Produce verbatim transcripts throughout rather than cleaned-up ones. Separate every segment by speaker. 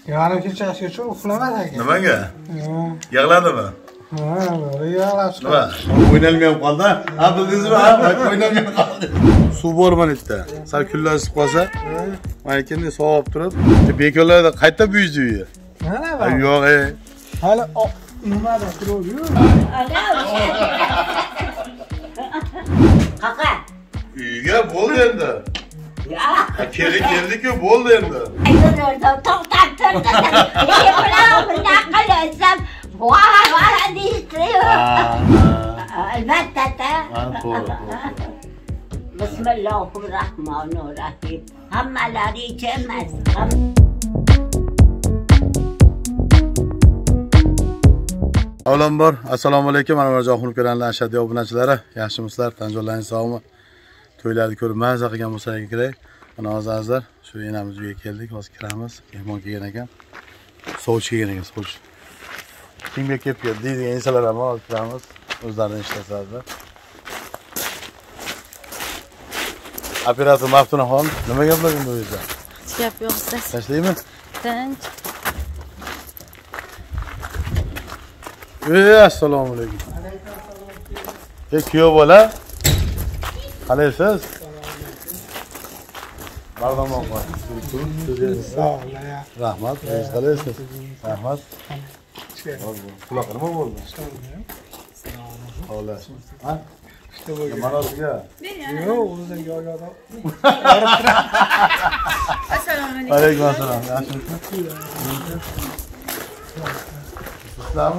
Speaker 1: Yarın kechasi uxlamadi aka.
Speaker 2: Nimaga? Yig'ladimi?
Speaker 1: Ha, yig'lab
Speaker 2: Nima? O'ynalmayam qoldi. Ha, bildingizmi? Ha, o'ynalmayam qoldi. Suv bor mana yerda. Sal kunlashib qolsa, mana endi sovib turib, bekorlarda qayta buydi uyi.
Speaker 1: Mana bor.
Speaker 2: Yo'q, ey.
Speaker 1: Hali nimada turib-yu?
Speaker 3: Qaqa.
Speaker 2: Uyga bo'ldi endi.
Speaker 3: Ya.
Speaker 2: Keldi keldi-ku, bo'ldi endi.
Speaker 3: Ayyordim, to'xtab turdim. Yeplam bunday qilasam, voy voy deydi. Albatta.
Speaker 2: Ha, to'g'ri.
Speaker 3: Bismillahirrohmanirrohim. Hammalari ichamiz.
Speaker 2: Avvalambor, assalomu alaykum. Mana Marjoxon kanalining ashaddiy obunachilari, yaxshimisizlar? Tanjolaringiz sog'mi? To'ylarni ko'rib maza qilgan bo'lsangiz kerak. Mana hozir shu enamiz uyga keldik, hozir kiramiz. Mehmon kelgan ekan. Sovchi kelgan ekan, sovchi. Kimga kelib keldi deydigan insonlar ham olib kiramiz. O'zlarining ishlasizlar. Operator Maftunaxon, nima gaplar endi bu yerda?
Speaker 4: Hech gap yo'q, siz.
Speaker 2: Tashlaymi?
Speaker 4: Tinch.
Speaker 2: Ey, assalomu alaykum. Ey, kuyov bola. Qalaysiz? Bardamoq bor. Rahmat, siz qalaysiz? Rahmat. Quloq nima bo'ldi? Xo'sh. Ha? Mana sizga.
Speaker 1: Yo'q, o'zim yo'q.
Speaker 4: Assalomu alaykum.
Speaker 2: Alaykum assalom. Yaxshimisizlar? Sizlarmi?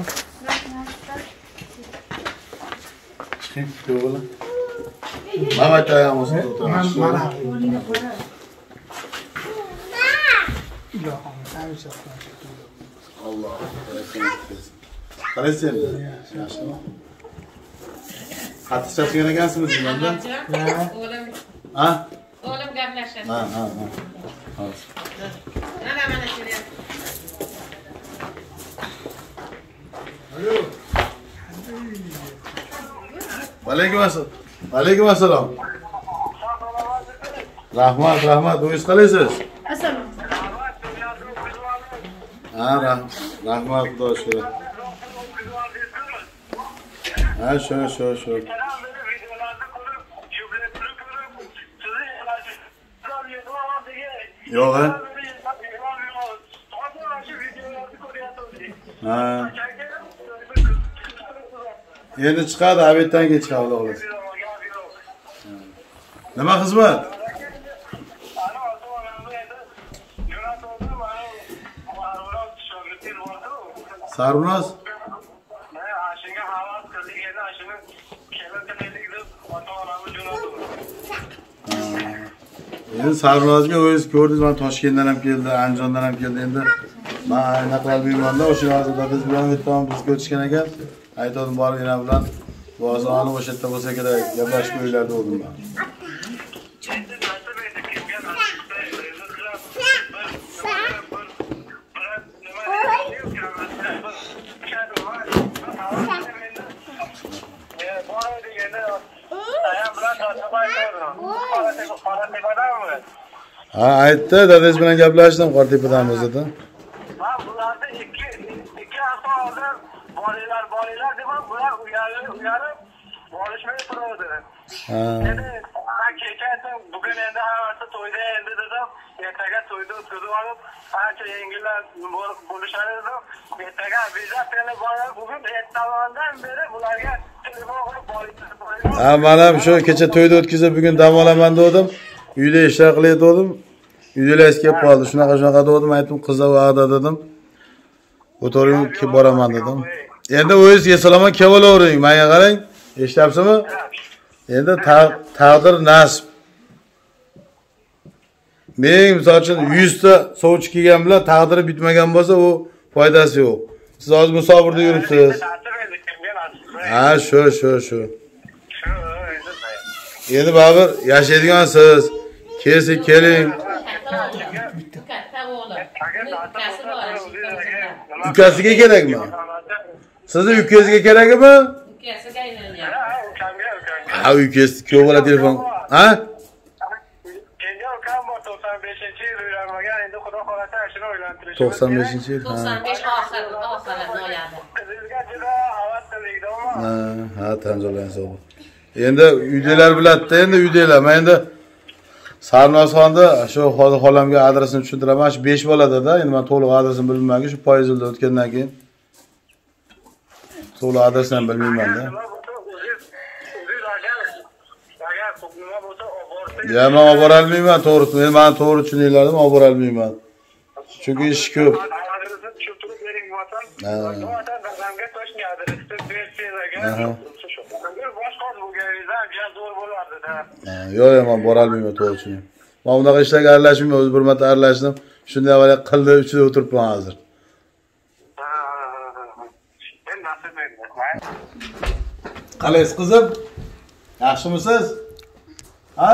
Speaker 2: Chiqing, kuyov bola. Mama tayam olsun.
Speaker 1: Mana.
Speaker 2: Allah. Qalaysiz? Yaxshimi? Qattiq charchagan ekansizmi sizlarda?
Speaker 4: O'g'lim.
Speaker 2: Ha?
Speaker 4: O'g'lim gaplashadi.
Speaker 2: Ha, ha, ha. Hozir.
Speaker 4: Mana mana kelyapti.
Speaker 2: Alaykum assalom. Alaykum assalom. Rahmat, rahmat. O'zingiz qalaysiz?
Speaker 4: Assalomu.
Speaker 2: Ha, rahmat, xudo shukr. Ha, shu, shu, shu. Yo'q, ha? Ha. Endi chiqadi, obeddan keyin chiqadi, xudo xohlasa. Nima xizmat? Sarvinoz? Endi Sarvinozga o'zingiz ko'rdingiz, mana Toshkentdan ham keldi, Andijondan ham keldi. Endi men anaqa bilmayman-da, o'sha hozirda biz bilan o'tgan bizga o'tishgan ekan. Aytdim borib yana bilan bozorni o'sha yerda bo'lsa kerak, gaplashib o'ylarda bo'ldim men. Ha, aytdi, dadasi bilan gaplashdim, Qortepadamiz dedi.
Speaker 5: Ha, bularda ikki ikki hafta oldin bolalar, bolalar deb bular uyalib, uyalib borishmay turadi.
Speaker 2: Ha.
Speaker 5: Endi ha kechasi bugun endi hammasi to'yda endi dedim, ertaga to'yda o'tkazib olib, ancha yengillar bo'lishadi dedim. Ertaga obязательно borib, bugun ertadan beri bularga telefon qilib borib.
Speaker 2: Ha, men ham shu kecha to'yda o'tkazib, bugun dam olaman dedim. Uyda ishlar qilayotgandim. Uydalarga kelib qoldi. Shunaqa shunaqa dedim, aytdim, qizlar va'da dedim. O'tiring, kelib boraman dedim. Endi o'zingiz esalomon kelavering, menga qarang. Eshityapsizmi? Endi taqdir nasib. Men misol uchun yuz ta sovchi kelgan bilan taqdiri bitmagan bo'lsa, u foydasi yo'q. Siz hozir musofirda yuribsiz. Ha, shu, shu, shu. Endi baribir yashaydigansiz. Kelsa keling.
Speaker 4: Katta o'g'lim. Ukasi bor.
Speaker 2: Ukasiga kerakmi? Sizni ukasiga kerakmi?
Speaker 4: Ukasiga aylanyapti.
Speaker 2: Ha, ukasi kuyov bola telefon. Ha?
Speaker 5: Kenja ukam bor, to'qson beshinchi yil uylanmagan, endi xudo xolasa shuni o'ylantirish.
Speaker 2: to'qson beshinchi yil.
Speaker 4: to'qson besh oxir oxiri noyabr.
Speaker 5: Qizingizga juda havas qildingizmi?
Speaker 2: Ha, ha, Tanzolani sog'. Endi uydagilar biladi-da, endi uydagilar. Men endi Sarnosxonda shu hozir xolamga adresini tushuntiraman. Shu besh boladada, endi men to'liq adresini bilmayman, shu poyezilda o'tgandan keyin to'liq adresini ham bilmayman-da. Ya men olib bora olmayman, to'g'risi. Men meni to'g'ri tushuninglarmi, olib bora olmayman. Chunki ish ko'p.
Speaker 5: Adresini tushuntirib bering bo'lsa.
Speaker 2: Ha.
Speaker 5: Dadamga toshni adresini bersangiz
Speaker 2: Aha.
Speaker 5: boshqa bo'lganingizda ham zo'r bo'lardi-da.
Speaker 2: Yo'q, yo'q, men bora olmayman, to'g'ri tushuning. Men bunaqa ishlarga aralashmayman, o'z bir marta aralashdim. Shunday avval qildi, ichida o'tiribman hozir.
Speaker 5: Ha, ha, ha. Men nasib endi.
Speaker 2: Qalaysiz qizim? Yaxshimisiz? Ha?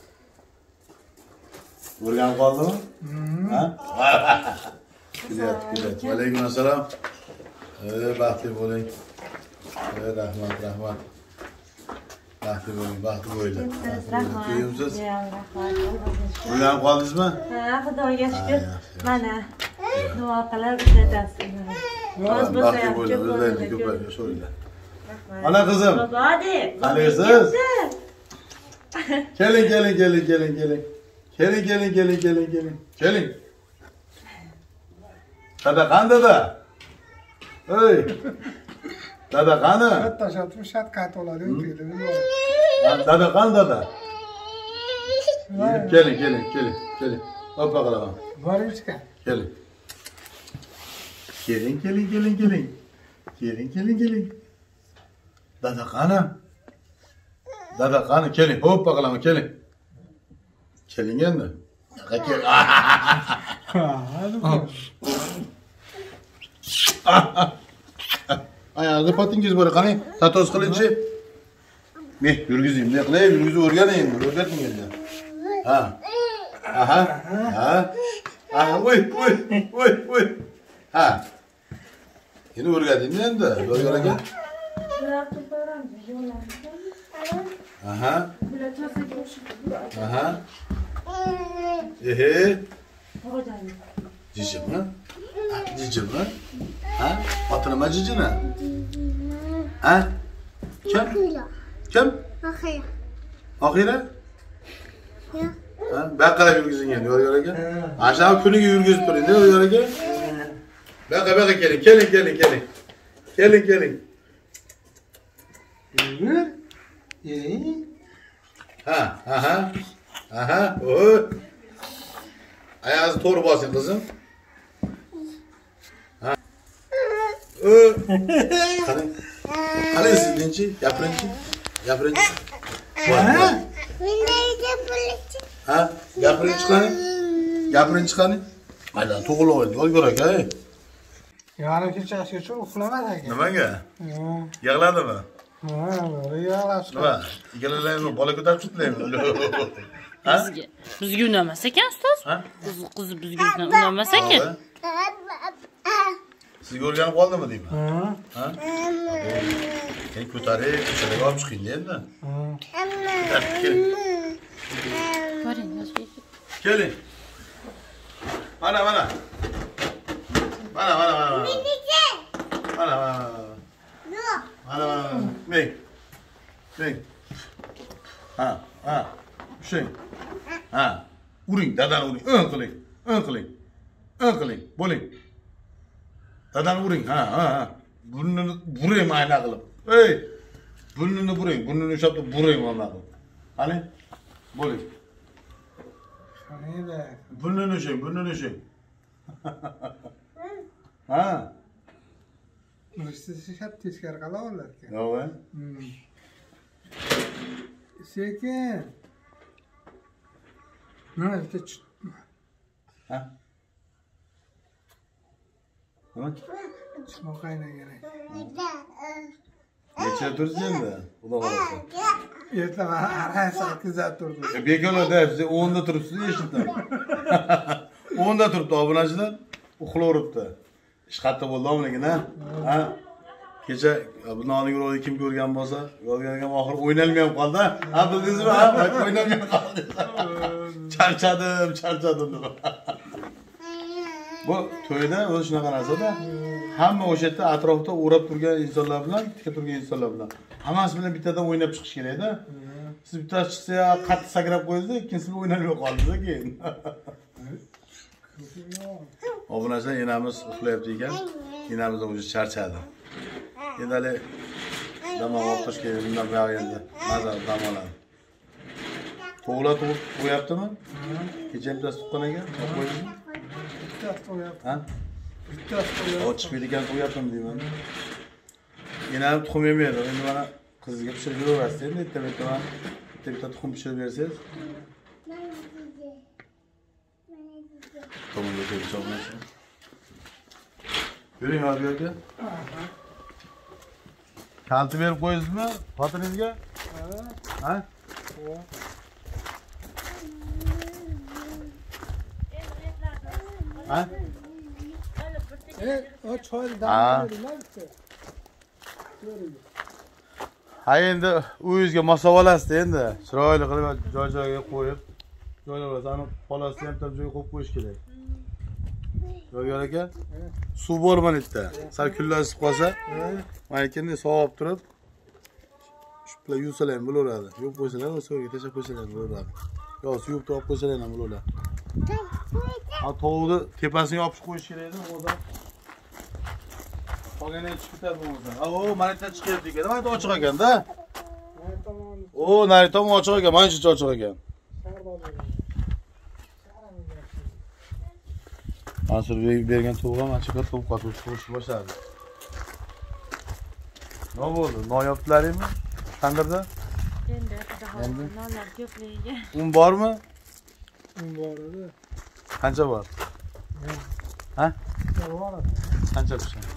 Speaker 2: O'rganib qoldimi? Ha? Kelyapti, kelyapti. Va alaykum assalom. Ey, baxtli bo'ling. Ey, rahmat, rahmat. Baxtli bo'ling, baxtli bo'ling. Kuyimsiz? O'rganib qoldingizmi?
Speaker 6: Ha, Xudoga shukr. Mana duo qilib ishlatasiz. Oz bo'lsa
Speaker 2: Baxtli
Speaker 6: ham
Speaker 2: bo'ling,
Speaker 6: ko'p
Speaker 2: o'zlaringiz
Speaker 6: bo'lsa
Speaker 2: ko'payib yashanglar. Ana qizim.
Speaker 6: Bobo deb.
Speaker 2: Qalaysiz? Keling, keling, keling, keling, keling. Keling, keling, keling, keling, keling. Keling. Dada qani dada? Ey. Dada qani?
Speaker 1: Tashatib shat qat oladi, o'tadi.
Speaker 2: Dada qani dada? Keling, keling, keling, keling. Hoppa qalaman.
Speaker 1: Boringizga.
Speaker 2: Keling. Keling, keling, keling, keling. Keling, keling, keling. Dada qani? Dada qani? Keling, hoppa qalaman, keling. Keling endi. Yo'qa kel. Ayog'ida potingiz bor, qani? Tatoz qilinchi. Men yurgizing, bunday qilay, yurgizib o'rganing endi, o'rgating endi. Ha. Aha. Ha. Ha, voy, voy, voy, voy. Ha. Endi o'rgating endi, yo'l aka. Aha. Aha. Ehe. Cicimi? Ha, cicimi? Ha? Otinaman cicini? Ha? Kim? Kim?
Speaker 7: Ahira.
Speaker 2: Ahira? Ha? Ben qarab yurgizing endi, yo'l aka. Ana kuniga yurgizib turing, yo'l aka. Baqa baqa keling, keling, keling, keling. Keling, keling.
Speaker 1: Yur. Yering.
Speaker 2: Ha, aha. Aha, o. Ayağınızı to'g'ri bosing qizim. Ha. O. Qani. Qani sizninchi? Gapiringchi. Gapiringchi.
Speaker 1: Ha?
Speaker 2: Ha? Gapiringchi qani? Gapiringchi qani? Mayli, to'g'ri o'ylaydi. Yo'l ko'rak, ey.
Speaker 1: Yarim kechagacha uxlamadi aka.
Speaker 2: Nimaga?
Speaker 1: Ha.
Speaker 2: Yig'ladimi?
Speaker 1: Ha, yig'lab
Speaker 2: Nima? Ikalaringni bola ko'tarib chiqdingmi? Ha?
Speaker 8: Bizga bizga unamas ekan ustoz.
Speaker 2: Ha?
Speaker 8: Qiz qiz bizga unamas ekan.
Speaker 2: Sizga o'rganib qoldimi deyman?
Speaker 1: Ha.
Speaker 2: Ha? Keling ko'tarib, ko'chaga olib chiqing endi.
Speaker 1: Ha.
Speaker 2: Keling.
Speaker 8: Ko'ring, yozib.
Speaker 2: Keling. Mana, mana. Mana, mana, mana. Mana, mana. Mana, mana. Meng. Meng. Ha, ha. Ushlang. Ha. Uring, dadani uring. O'ng qiling. O'ng qiling. O'ng qiling. Bo'ling. Dadani uring. Ha, ha, ha. Burnini buring mayna qilib. Ey! Burnini buring. Burnini ushlab buring mana qilib. Qani? Bo'ling.
Speaker 1: Qaniydi?
Speaker 2: Burnini ushlang, burnini ushlang. Ha.
Speaker 1: Siz shat teskari qala olar ekan.
Speaker 2: Yo'q.
Speaker 1: Hmm. Sekin. Nima bitta
Speaker 2: Ha? Nima?
Speaker 1: chimoq qaynagan.
Speaker 2: Necha tursiz endi? Xudo xolasa.
Speaker 1: Ertaman araq sakizda turdim.
Speaker 2: Bekorlarda siz o'nda turibsiz eshitdim. o'nda turibdi obunachilar, uxlaveribdi. Ish qattiq bo'ldi lekin ha? Ha? Kecha bu nonni yo'lda kim ko'rgan bo'lsa, yo'lga oxir o'ynalmay ham qoldi. Ha, bildingizmi? Ha, o'ynalmay qoldi. Charchadim, charchadim dedi. Bu to'yda o'zi shunaqa narsa-da. Hamma o'sha yerda atrofda o'rab turgan insonlar bilan, tikka turgan insonlar bilan hammasi bilan bittadan o'ynab chiqish kerak-da. Siz bittasi chiqsa, qattiq sakrab qo'yasiz, ikkinchisi bilan o'ynalmay qolasiz keyin. Obunachilar enamiz uxlayapti ekan. Enamiz o'zi charchadi. Endi hali dam olib qo'yish kerak, bundan buyoq endi mazza dam oladi. To'g'la tug'ib qo'yaptimi? Kecha bittasi tuqqan ekan, qo'ydingmi?
Speaker 1: Bittasi qo'yapti.
Speaker 2: Ha?
Speaker 1: Bittasi qo'yapti.
Speaker 2: O chiqib ekan qo'yaptimi deyman. Enam tuxum yemaydi. Endi mana qizga pishirib yuraverasiz. Endi bitta-bitta mana bitta-bitta tuxum pishirib bersangiz. To'g'ri deb hisoblaysiz. Yuring hozir bu yerga. Kalti berib qo'ydingizmi xotiningizga? Ha? Ha?
Speaker 1: E, o choyni
Speaker 2: Ha.
Speaker 1: dam beringlar bitta.
Speaker 2: Ha endi uyingizga mosov olasiz endi. Chiroyli qilib joy-joyiga qo'yib, joylaysiz. Ani xolasini ham joyga qo'yib qo'yish kerak. Joyga aka? Suv bor mana yerda. Sal kunlashib qolsa, mana endi sovib turib, shu bilan yuvsalar ham bo'laveradi. Yuvib qo'ysalar, o'sga tashlab qo'ysalar ham bo'laveradi. Yo, suyib turib qo'ysalar ham bo'laveradi. Ha, tovuqni tepasini yopib qo'yish kerak edi, o'da. Qolgani chiqib ketadi bo'lmasa. Ha, o, mana yerdan chiqyapti ekan. Mana ochiq ekan-da. O, nari tomon ochiq ekan, mana shuncha ochiq ekan. Mansur bergan tovuq ham ancha katta tovuq qotib turishni boshladi. Nima bo'ldi? Non yopdilaringmi? Tandirda?
Speaker 6: Endi xudo nonlar ko'pligiga.
Speaker 2: Un bormi?
Speaker 1: Un bor edi.
Speaker 2: Qancha bor? Ha?
Speaker 1: Bor.
Speaker 2: Qancha pishadi?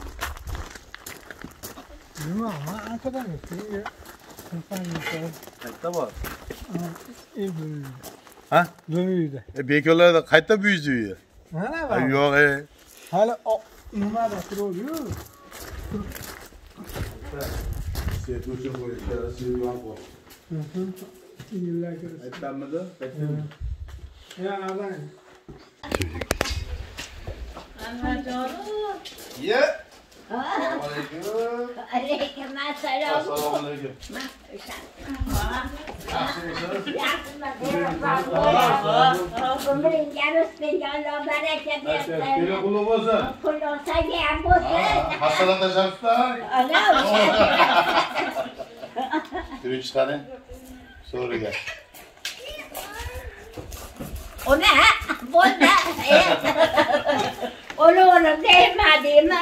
Speaker 1: Nima? Ha, anchadan yo'q.
Speaker 2: Qayerda bor?
Speaker 1: E, bu.
Speaker 2: Ha?
Speaker 1: Bu uyda.
Speaker 2: E, bekorlarda qayerda buyuzi uyi?
Speaker 1: Mana
Speaker 2: Ha,
Speaker 1: bor.
Speaker 2: yo'q, e.
Speaker 1: Hali nimada turadi-yu?
Speaker 2: Set o'chib qo'yishlar, suyib qo'y.
Speaker 1: Mhm. Yillar kirib.
Speaker 2: Aytdimmi-da?
Speaker 1: Ya, avlan.
Speaker 6: Anvarjonim.
Speaker 2: Ye.
Speaker 3: Aleyküm assalom.
Speaker 2: Assalomu alaykum.
Speaker 3: Umringa rustinga Allah baraka bersin.
Speaker 2: Telefonla bo'lsin.
Speaker 3: Pul olsang ham bo'lsin.
Speaker 2: Hastalar tashabbusan.
Speaker 3: Ana o'sha.
Speaker 2: Yurib chiqaring. So'riga.
Speaker 3: Ona bo'ldi. Onu onu sevmediğimi.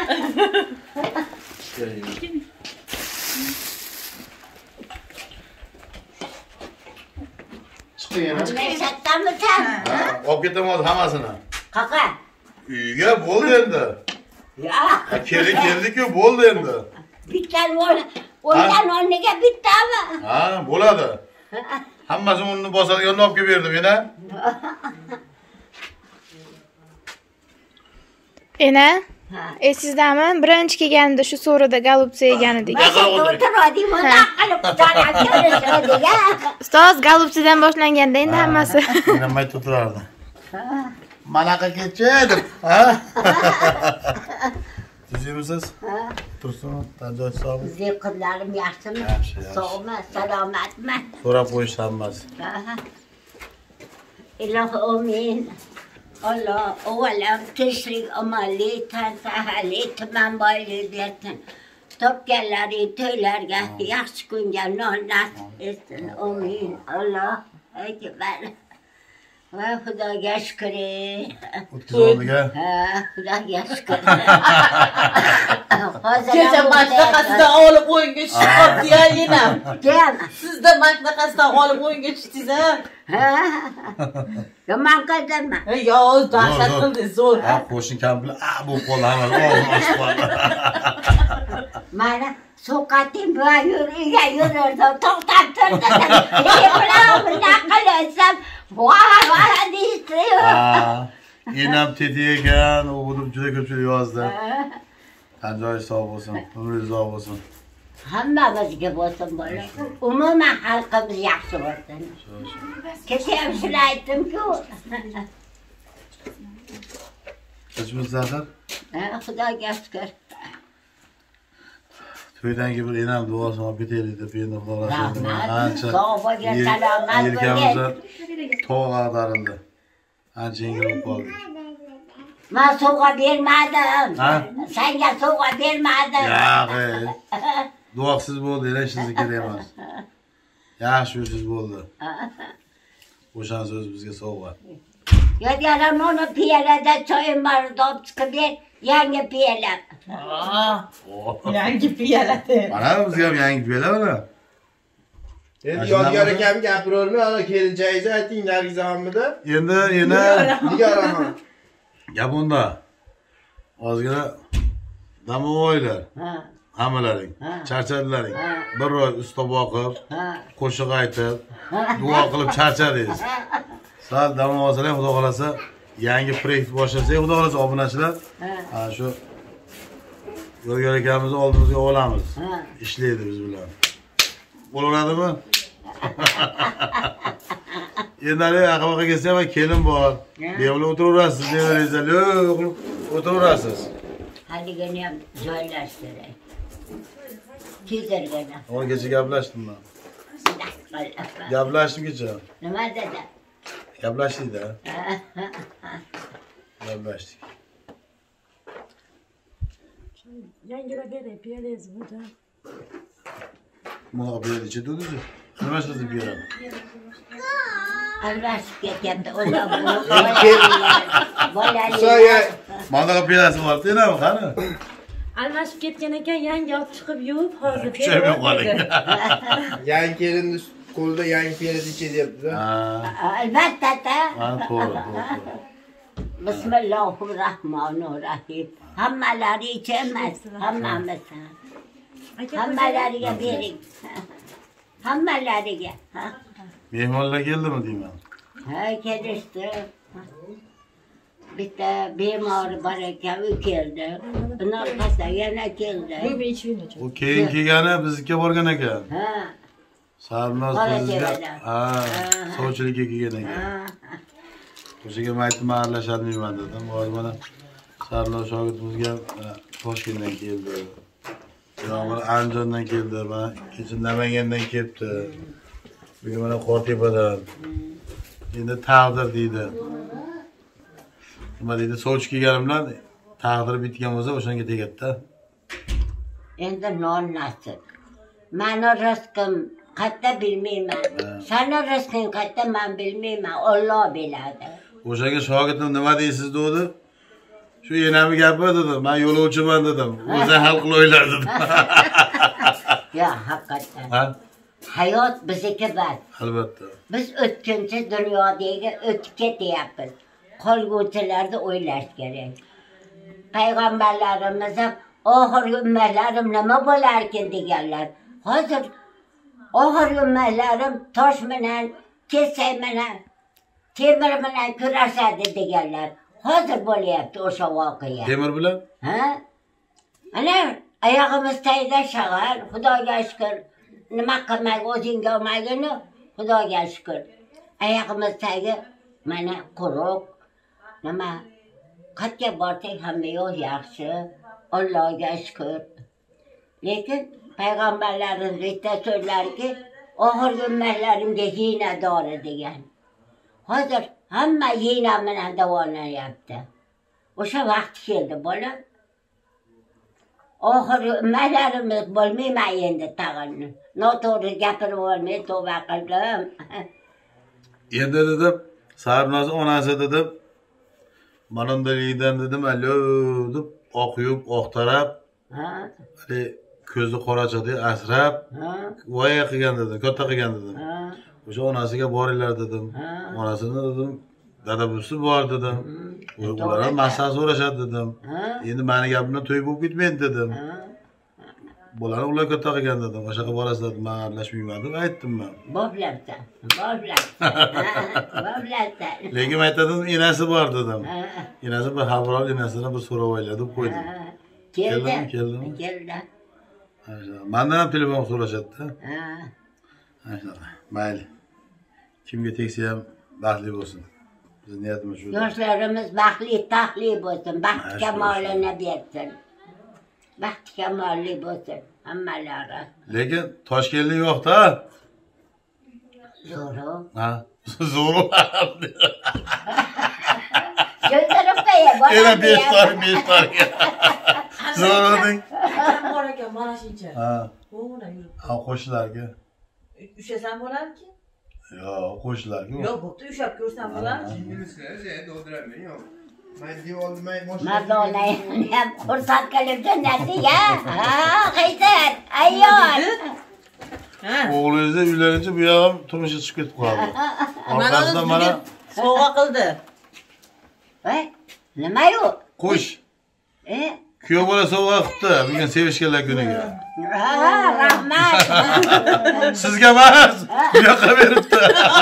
Speaker 2: Chiqing yana.
Speaker 3: Mesatdan mı sen?
Speaker 2: Olib ketaman hammasini.
Speaker 3: Kaka.
Speaker 2: Uyga bo'ldi endi.
Speaker 3: Ya.
Speaker 2: Ha, keldi keldi-ku, bo'ldi endi.
Speaker 3: Bittan ol. Ondan onniga bittami?
Speaker 2: Ha, bo'ladi. Hammasini uni bosadigan olib kelib berdim yana.
Speaker 7: Ena, esizdami? Birinchi kelganimda shu so'rida golubtsa yegan edik.
Speaker 3: O'tirdim, unda qilib qutqarib ko'rishadiga.
Speaker 7: Ustoz golubtsadan boshlanganda endi hammasi.
Speaker 2: Nima aytib turardi? Manaqa ketdi, ha? Tuzimsiz? Tursin, tanjoy hisobi.
Speaker 3: Bizning qizlarim yaxshimi?
Speaker 2: Yaxshi, yaxshi.
Speaker 3: Sog'mi, salomatmi?
Speaker 2: So'rab qo'yish hammasi.
Speaker 3: Ilohi amin. Allah ovalam tinchlik, omonlik, tan sahhalik, tuman boylik bersin. Topganlaring to'ylarga yaxshi kunga non nasib etsin. Amin. Alloh akbar. Va Xudoga shukr.
Speaker 2: O'tkazoldiga.
Speaker 3: Ha, Xudoga shukr.
Speaker 4: Kecha mashtaqasidan olib o'yinga chiqyapti ya yenam.
Speaker 3: Kim?
Speaker 4: Sizda mashtaqasidan olib o'yinga chiqdingiz-a?
Speaker 3: Ha? Yomon qildimmi?
Speaker 4: Yo, dahshat qildingiz, zo'r.
Speaker 2: Ha, qo'shni kampir, a bu qo'l hammasi og'zini ochib qoldi.
Speaker 3: Mana sovqating bilan yuriga yurardim, to'xtab turdim. Men bilan bunday qilasan, voy voy deysiz.
Speaker 2: Ha, enam teti ekan, u juda ko'pchilik yozdi. Tanjoy sog' bo'lsin, umringiz uzoq bo'lsin.
Speaker 3: Hammamizga bo'lsin bola. Umuman xalqimiz yaxshi bo'lsin. Kecha ham shuni aytdim-ku.
Speaker 2: Qachmiz zahar?
Speaker 3: Ha, Xudoga shukr.
Speaker 2: To'ydan keyin bir enam duosini olib ketaylik deb endi Xudo
Speaker 3: Rahmat.
Speaker 2: ancha
Speaker 3: Sog' bo'lgin, salomat
Speaker 2: yelkamizda
Speaker 3: bo'lgin.
Speaker 2: tog' ag'darildi. Ancha yengil bo'lib qoldi.
Speaker 3: Men sovg'a bermadim.
Speaker 2: Ha?
Speaker 3: Senga sovg'a bermadim.
Speaker 2: Yo'q. Duoksiz bo'ldi, elashingiz kerak emas. Yaxshi yursiz bo'ldi. O'shan so'z bizga sovg'a.
Speaker 3: Yo'q, mana piyalada choyim bor, olib chiqib ber, yangi piyala.
Speaker 4: Yangi piyala.
Speaker 2: Mana bizga ham yangi piyala mana.
Speaker 9: Endi Yodgor akam gapirolmay, ana kelinchagingizni ayting, Nargizaxonmidi?
Speaker 2: Endi yana
Speaker 9: Nigoraxon.
Speaker 2: gap unda. Ozgina dam olinglar.
Speaker 3: Ha.
Speaker 2: Hammalaring, charchadilaring. Bir oy ustob o'qib, qo'shiq aytib, duo qilib charchadingiz. Sal dam olsalar, Xudo xolasa, yangi proyekt boshlasak, Xudo xolasa obunachilar, ha shu Yodgor akamizni oldimizga olamiz. Ishlaydi biz bilan. Bo'laveradimi? Endi aqbaqa kelsa ham kelin bor. Beyo'g'li o'tiraverasiz, deyaveringizlar. Yo'q, o'tiraverasiz.
Speaker 3: Haligini ham joylashtiray. Kiydirgana.
Speaker 2: Ona kecha gaplashdim men. Gaplashdim kecha.
Speaker 3: Nima dedi?
Speaker 2: Gaplashdik-da. Gaplashdik.
Speaker 6: Yangilar berib, piyalangiz burada.
Speaker 2: Mana bu yerda ichib o'zi. Nima qilib beradi?
Speaker 3: Alvashib ketyapti. O'zi bolali.
Speaker 9: Soya.
Speaker 2: Mana piyasi bor-da, nima qani?
Speaker 6: Almashib ketgan ekan, yangi olib chiqib yuvib, hozir
Speaker 2: Kuchayib qoling.
Speaker 9: Yangi kelinni qo'lida yangi piyalada ichayapti-da.
Speaker 2: Ha.
Speaker 3: Albatta.
Speaker 2: Mana to'g'ri, to'g'ri.
Speaker 3: Bismillahirrohmanirrohim. Hammalari ichamiz, hammamiz. Hammalariga bering. Hammalariga.
Speaker 2: Mehmonlar keldimi deyman?
Speaker 3: Ha, kelishdi. Bitta bemor bor ekan, u keldi. Bundan orqasida yana keldi.
Speaker 2: U keyin kelgani bizga borgan ekan.
Speaker 3: Ha.
Speaker 2: Sarnoz bizga, ha, sovchilikka kelgan ekan. O'shaga men aytdim, aralashadimman dedim. Voy mana Sarnoz shogirdimizga Toshkentdan keldi. Yana Andijondan keldi, mana kecha Namangandan kelibdi. Bugun mana Qortepadan. Endi taqdir deydi. Nima deydi? Sovchi kelganim bilan taqdir bitgan bo'lsa, o'shanga tegadi-da.
Speaker 3: Endi non nasib. Mani rizqim qayerda bilmayman. Seni rizqing qayerda men bilmayman. Alloh biladi.
Speaker 2: O'shaga shogirdim nima deysiz dedi. Shu enami gapi dedi. Men yo'lovchiman dedim. O'zi hal qilaylar dedim.
Speaker 3: Ya haqiqatan.
Speaker 2: Ha?
Speaker 3: Hayot bizniki bor.
Speaker 2: Albatta.
Speaker 3: Biz o'tkinchi dunyodagi o'tib ketyapmiz. Qolguvchilarni o'ylash kerak. Payg'ambarlarimiz ham oxirgi ummatlarim nima bo'larkin deganlar. Hozir oxirgi ummatlarim tosh bilan, kesak bilan, temir bilan kurashadi deganlar. Hozir bo'lyapti o'sha voqea.
Speaker 2: Temir bilan?
Speaker 3: Ha? Ana oyog'imiz tagida shag'al, Xudoga shukr. Nima qilmay o'zingga olmagini, Xudoga shukr. Oyog'imiz tagi mana quruq. Nima? Qayerga borsak hamma yo'q yaxshi. Allohga shukr. Lekin payg'ambarlarimiz bitta so'zlarki, oxirgi ummatlarimga hiyna dori degan. Hozir hamma hiyna bilan davolanyapti. O'sha vaqt keldi bola. Oxirgi ummatlarimiz bo'lmayman endi tag'in. Noto'g'ri gapirib olmay tavba qildim.
Speaker 2: Endi dedim, Sarnoz onasi dedim, manandalidan dedim, alo deb oqyub, oqtarab,
Speaker 3: Ha?
Speaker 2: hali ko'zni qorachadi, asrab,
Speaker 3: Ha?
Speaker 2: voya qilgan dedim, katta qilgan dedim.
Speaker 3: Ha?
Speaker 2: O'sha onasiga boringlar dedim. Onasini dedim, dada bo'lsa bor dedim. Ular ham maslahat so'rashadi dedim. Endi meni gapimdan to'y bo'lib ketmaydi dedim. Bular ular katta qilgan dedim. O'sha qilib borasizlar, men aralashmayman deb aytdim men.
Speaker 3: Boblabsan. Boblabsan. Boblabsan.
Speaker 2: Lekin aytadim, enasi bor dedim. Enasi bir xabar ol, enasidan bir so'rab oylar deb qo'ydim.
Speaker 3: Keldi.
Speaker 2: Keldimi?
Speaker 3: Keldi.
Speaker 2: Mendan ham telefon so'rashadi-da.
Speaker 3: Ha.
Speaker 2: Maşallah. Mayli. Kimga tegsa ham baxtli bo'lsin. Bizning niyatimiz shu.
Speaker 3: Yoshlarimiz baxtli, taxtli bo'lsin, baxt kamolini bersin. Baxt kamolli bo'lsin hammalari.
Speaker 2: Lekin Toshkentlik yo'q-da.
Speaker 3: Zo'ru.
Speaker 2: Ha, zo'ru.
Speaker 3: Jo'ndirib qo'ya, bola.
Speaker 2: Yana besh tar, besh tar. Zo'ru deng.
Speaker 4: Sen bor ekan mana shuncha.
Speaker 2: Ha.
Speaker 4: O'g'ina yurib.
Speaker 2: Ha, qo'shnilarga.
Speaker 4: Ushlasan bo'larki?
Speaker 2: Yo'q, qo'shnilarga.
Speaker 4: Yo'q, bo'pti, ushlab ko'rsam bo'larki.
Speaker 3: Mardonani ham xursand qilib jo'natdi-ya. Ha, Qaysar, ayol.
Speaker 2: O'g'lingizni uylarincha bu ham turmushga chiqib ketib qoldi. Orqasidan mana
Speaker 4: sovg'a qildi.
Speaker 3: Voy, nima-yu?
Speaker 2: Qo'sh.
Speaker 3: E?
Speaker 2: Kuyov bola sovg'a qilibdi, bugun sevishganlar kuniga.
Speaker 3: Ha, rahmat.
Speaker 2: Sizga emas, bu yoqqa beribdi.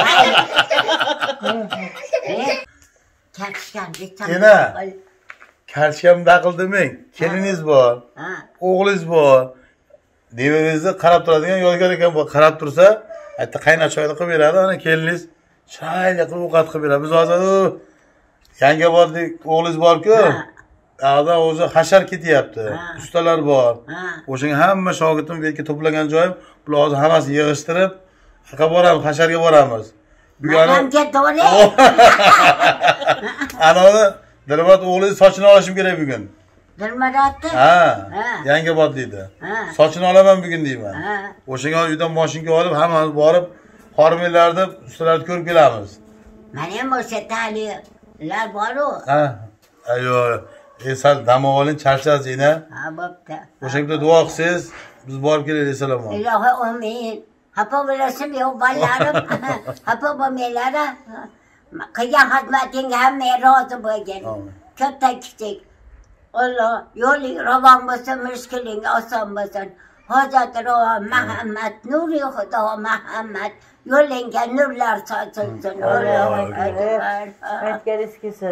Speaker 3: Kartishgan bitta.
Speaker 2: Ena. Kartishgan qil demang. Keliningiz bor.
Speaker 3: Ha.
Speaker 2: O'g'lingiz bor. Devingizni qarab turadigan yodgor ekan bu, qarab tursa, aytdi qayna choyni qilib beradi, ana keliningiz choyli qilib ovqat qilib beradi. Biz hozir yanga bordik, o'g'lingiz bor-ku. Ada o'zi hashar ketyapti. Ustalar bor. O'shanga hamma shogirdim bu yerga to'plagan joyim, bular hozir hammasini yig'ishtirib, qayerga boramiz, hasharga boramiz. Bugun
Speaker 3: ham ketdi.
Speaker 2: Ana uni Dilmurod o'g'lingiz sochini olishim kerak bugun.
Speaker 3: Dilmurodni?
Speaker 2: Ha. Yangi bot deydi. Sochini olaman bugun deyman. O'shanga uydan mashinka olib, hammamiz borib, xormiylarni, ustalarni ko'rib kelamiz.
Speaker 3: Mana ham o'sha talilar bor-ku.
Speaker 2: Ha. Ayo, esal dam oling, charchasiz ina.
Speaker 3: Ha, bo'pti.
Speaker 2: O'sha yerda duo qilsangiz, biz borib kelaylik, salom.
Speaker 3: Ilohi amin. Xafa bo'lasim yo'q, bolalarim. Xafa bo'lmanglar. Qilgan xizmatingga hamma rozi bo'lgin. Katta kichik. Allah yo'ling ravon bo'lsin, mushkuling oson bo'lsin. Hojat ravo Muhammad, nuri Xudo Muhammad. Yo'lingga nurlar sochilsin. Allohu akbar.
Speaker 4: Aytganingiz kelsa.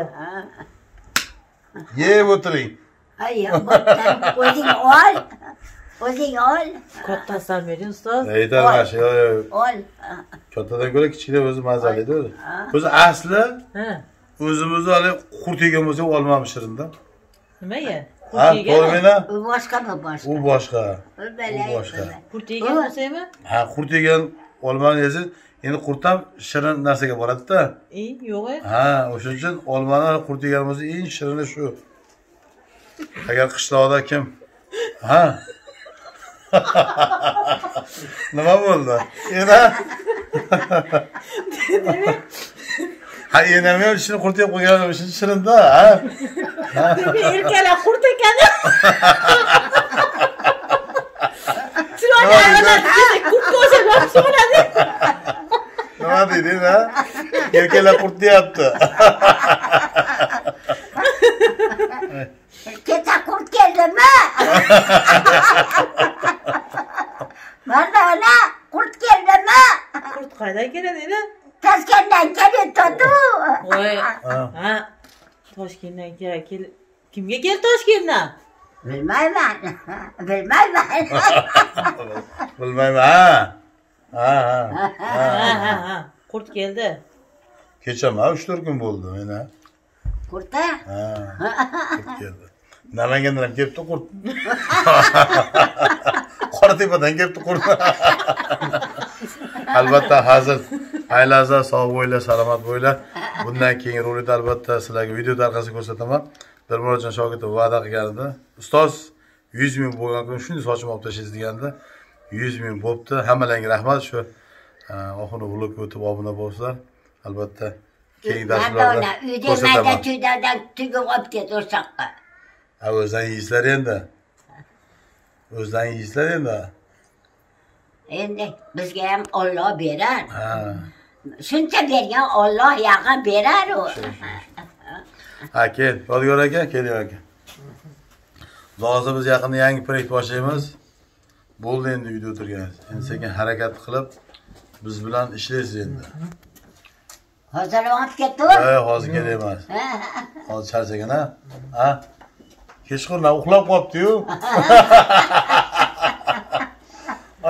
Speaker 2: Yeb o'tiring.
Speaker 3: Ayyo, bo'pti. O'zing ol. O'zing ol.
Speaker 4: Kattasidan bering, ustoz.
Speaker 2: Aytar mashi, yo'q.
Speaker 3: Ol.
Speaker 2: Kattadan ko'ra kichiklar o'zi mazali-da o'zi. O'zi asli o'zimizni hali qurt yegan bo'lsak olmamishirda.
Speaker 4: Nimaga?
Speaker 2: Ha, to'g'rimi?
Speaker 3: U boshqa bu boshqa.
Speaker 2: U boshqa.
Speaker 3: U
Speaker 2: boshqa.
Speaker 4: Qurt yegan bo'lsaymi?
Speaker 2: Ha, qurt yegan olmani yesangiz, endi qurt ham shirin narsaga boradi-da.
Speaker 4: E, yo'q-e.
Speaker 2: Ha, o'shuning uchun olmani qurt yegan bo'lsa, eng shirini shu. Agar qishloqda kim ha nima bo'ldi? Ena ha, enam ham shuni qurt yeb qo'yganim uchun shirinda, ha.
Speaker 4: Erkaklar qurt ekan. Chiroyli ayollar qurt ko'rsam yaxshi bo'ladi.
Speaker 2: Nima deydi, ha? Erkaklar qurt deyapti.
Speaker 3: Keta qurt keldimi? Mardona, qurt keldimi?
Speaker 4: Qurt qaydan keladi edi?
Speaker 3: Toshkentdan kelibdi-ku.
Speaker 4: Voy. Ha. Toshkentdan kel. Kimga keldi Toshkentdan?
Speaker 3: Bilmayman. Bilmayman.
Speaker 2: Bilmayman, ha. Ha,
Speaker 4: ha. Ha, ha. Qurt keldi.
Speaker 2: Kechama uch to'rt kun bo'ldi mena.
Speaker 3: Qurtda?
Speaker 2: Ha. Qurt keldi. Namangandan ham kelibdi qurt. Qoratepadan kelibdi qurt. Albatta hozir aylaza sog' bo'ylar, salomat bo'ylar. Bundan keyingi rolikda albatta sizlarga video tarqasa ko'rsataman. Dilmurodjon shogird va'da qilgandi. Ustoz yuz ming bo'lgan kun shunday sochim olib tashlaysiz deganda yuz ming bo'pti. Hammalarga rahmat. Shu oxirgi vlogga o'tib obuna bo'lsizlar. Albatta keyingi darslarda
Speaker 3: ko'rsataman. Uyda tuydadan tugib olib ket o'saqqa.
Speaker 2: Ha, o'zdan yeysizlar endi. O'zdan yeysizlar endi.
Speaker 3: Endi bizga ham Alloh berar.
Speaker 2: Ha.
Speaker 3: Shuncha bergan Alloh yaqin berar u.
Speaker 2: Ha, kel, Yodgor aka, keling aka. Hozir biz yaqinda yangi proyekt boshlaymiz. Bo'ldi endi uyda o'tirgansiz. Endi sekin harakat qilib biz bilan ishlaysiz endi.
Speaker 3: Hozir olib ketdi.
Speaker 2: Ha, hozir kerak emas. Hozir charchagan, ha? Ha? Kechqurun uxlab qolibdi-yu.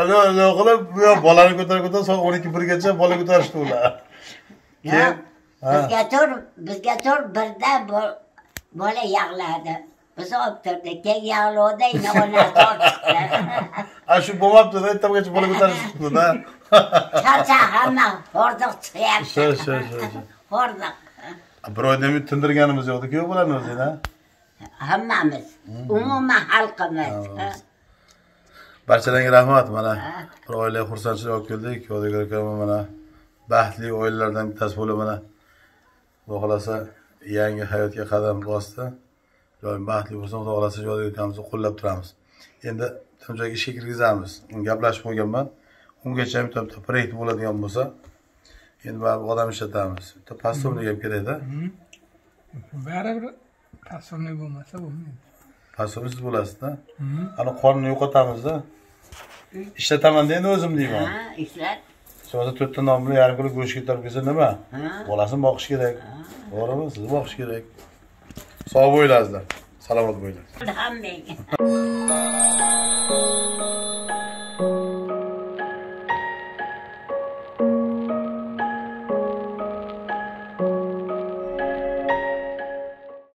Speaker 2: Alo, alo qilib, bu yoq bolani ko'tarib ko'tarib soat o'n ikki birgacha bola ko'tarishdi ular.
Speaker 3: Yo'q. Bizga tur, bizga tur birda bola yig'ladi. Biz olib turdik, keyin yig'ladi, ina onasi olib chiqdi.
Speaker 2: A shu bo'lmabdi-da, ertagacha bola ko'tarishdi-da.
Speaker 3: Charcha hamma hordiq chiqyapti.
Speaker 2: Shu, shu, shu.
Speaker 3: Hordiq.
Speaker 2: Bir oyda bir tindirganimiz yo'qdi-ku bularni o'zingizda.
Speaker 3: Hammamiz, umuman xalqimiz.
Speaker 2: Barchalarga rahmat. Mana bir oilaga xursandchilik olib keldik. Yodigar akam mana baxtli oilalardan bittasi bo'lib mana Xudo xolasa yangi hayotga qadam bosdi. Doim baxtli bo'lsin, Xudo xolasa Yodigar akamizni qo'llab turamiz. Endi tam joyga ishga kirgizamiz. Uni gaplashib qo'yganman. Ungacha ham bitta proyekt bo'ladigan bo'lsa, endi baribir odam ishlatamiz. Bitta pastorlik ham kerak-da.
Speaker 1: Baribir pastorlik bo'lmasa bo'lmaydi.
Speaker 2: Pastorlik siz bo'lasizda. Ana qornini yo'qotamiz-da. Ishlataman endi o'zim deyman.
Speaker 3: Ha, ishlat.
Speaker 2: Sonra to'rtta nomli yarim kilo go'sht ko'tarib kelsa nima? Bolasini boqish kerak. To'g'rimi? Sizni boqish kerak. Sog' bo'linglar. Salomat bo'linglar.
Speaker 3: Hammaga.